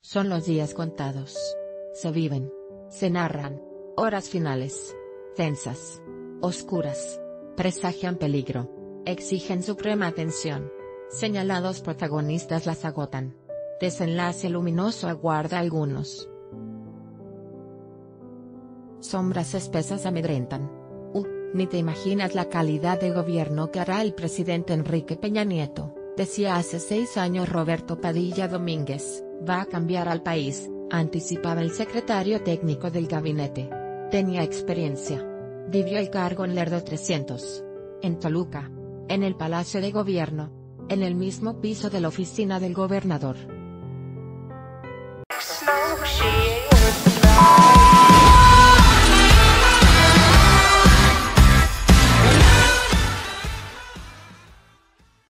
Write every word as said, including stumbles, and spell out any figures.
Son los días contados. Se viven. Se narran. Horas finales. Tensas. Oscuras. Presagian peligro. Exigen suprema atención. Señalados protagonistas las agotan. Desenlace luminoso aguarda a algunos. Sombras espesas amedrentan. Uh, ni te imaginas la calidad de gobierno que hará el presidente Enrique Peña Nieto, decía hace seis años Roberto Padilla Domínguez, va a cambiar al país, anticipaba el secretario técnico del gabinete. Tenía experiencia. Vivió el cargo en Lerdo trescientos. En Toluca. En el Palacio de Gobierno. En el mismo piso de la oficina del gobernador. Smoke